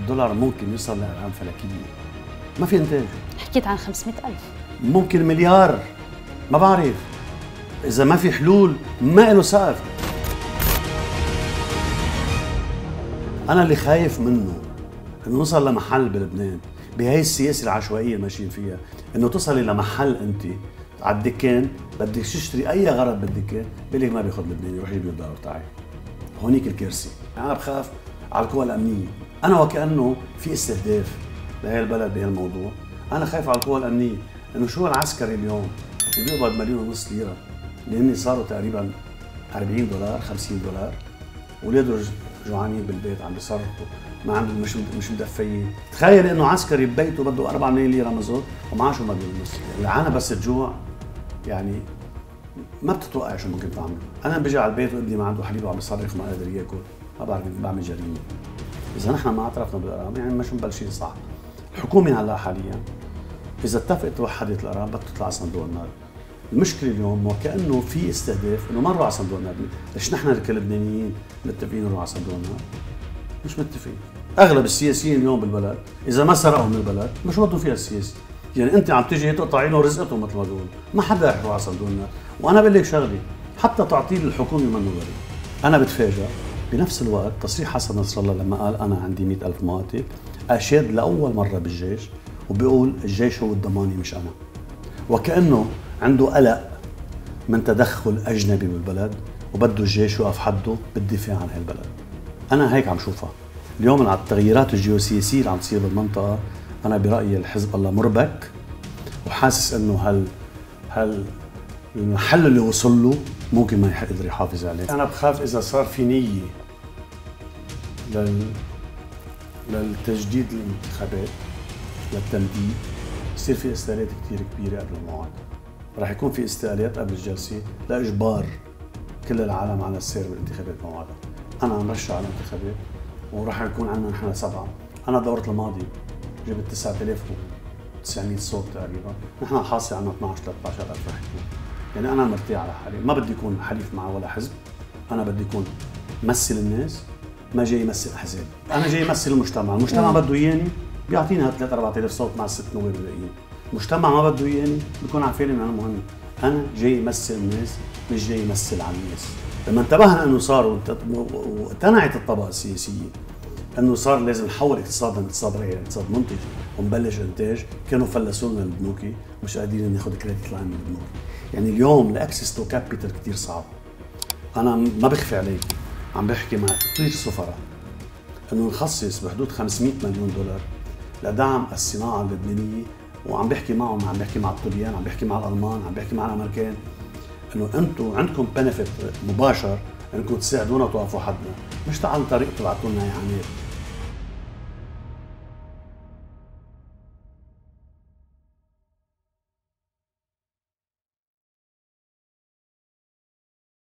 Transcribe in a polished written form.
الدولار ممكن يوصل لأرقام فلكية، ما في إنتاج. حكيت عن 500,000، ممكن مليار، ما بعرف. إذا ما في حلول ما له سقف. أنا اللي خايف منه إنه نوصل لمحل بلبنان بهاي السياسة العشوائية ماشيين فيها، إنه توصلي لمحل أنت على الدكان بدك تشتري أي غرض بالدكان بيقول لك ما بياخذ لبناني، روح جيب لي الدولار تاعي. هونيك الكارثة. أنا بخاف على القوى الأمنية، أنا وكأنه في استهداف لهي البلد بهالموضوع. أنا خايف على القوى الأمنية، إنه شو العسكري اليوم اللي بيقبض 1.5 مليون ليرة اللي هن صاروا تقريبا $40 $50، ولاده جوعانين بالبيت عم بيصرفوا، ما عندهم مش مدفيين. تخيل انه عسكري ببيته بده 4 ملايين ليره مازوت ومعاشه 1.5 مليون. العانه بس تجوع يعني ما بتتوقع شو ممكن تعمل. انا بيجي على البيت وابني ما عنده حليب وعم بيصرخ وما قادر ياكل، ما بعرف بعمل جريمه. اذا نحن ما اعترفنا بالارقام يعني مش مبلشين صح. الحكومه هلا حاليا اذا اتفقت وحدت الارقام بدها تطلع على صندوق النقد. المشكله اليوم وكانه في استهداف انه ما نروح على صندوق النقد. ليش نحن كلبنانيين متفقين نروح على صندوق النقد؟ مش متفقين. اغلب السياسيين اليوم بالبلد اذا ما سرقوا من البلد مش بدهم فيها السياسي. يعني انت عم تيجي تقطعي له رزقته مثل ما بيقولوا، ما حدا رح يروح على صندوق النقد. وانا بقول لك شغله، حتى تعطيل الحكومه منه بريء. انا بتفاجئ بنفس الوقت تصريح حسن نصر الله لما قال انا عندي 100,000 مقاتل، اشاد لاول مره بالجيش وبيقول الجيش هو الضماني مش انا. وكانه عنده قلق من تدخل اجنبي بالبلد وبده الجيش يوقف حده بالدفاع عن هالبلد. انا هيك عم شوفها اليوم على التغييرات الجيوسياسيه اللي عم تصير بالمنطقه. انا برايي الحزب الله مربك، وحاسس انه المحل اللي وصل له ممكن ما يقدر يحافظ عليه. انا بخاف اذا صار في نيه للتجديد الانتخابات للتمديد يصير في استقالات كثير كبيره قبل الموعد. رح يكون في استقالات قبل الجلسه لاجبار كل العالم على السير بالانتخابات موعدها. انا مرشح على الانتخابات ورح يكون عندنا نحن 7. انا الدورة الماضي جبت 9900 صوت تقريبا، نحن حاصل عنا 12-13 ألف رح يكون. يعني انا مرتاح على حالي، ما بدي يكون حليف مع ولا حزب، انا بدي يكون مثل الناس، ما جاي يمثل احزاب. انا جاي يمثل المجتمع بده اياني بيعطيني 3-4000 صوت مع ال6 نواب الباقيين. المجتمع ما بده اياني بكون عارفين انه انا مهم. انا جاي يمثل الناس مش جاي يمثل على الناس. لما انتبهنا انه صار واقتنعت الطبقه السياسيه انه صار لازم نحول اقتصادنا من اقتصاد رأي لاقتصاد منتج ونبلش انتاج، كانوا فلسوا لنا البنوكي مش قادرين ناخذ كريدت لاين من البنوك. يعني اليوم الاكسس تو كابيتال كثير صعب. انا ما بخفي عليك، عم بحكي مع كثير سفراء انه نخصص بحدود 500 مليون دولار لدعم الصناعه اللبنانيه، وعم بحكي معهم، عم بحكي مع الطليان، عم بحكي مع الالمان، عم بحكي مع الامريكان، انه انتم عندكم بنفيت مباشر انكم تساعدونا وتوقفوا حدنا، مش تعالوا طريق تبعتوا لنا اعانات.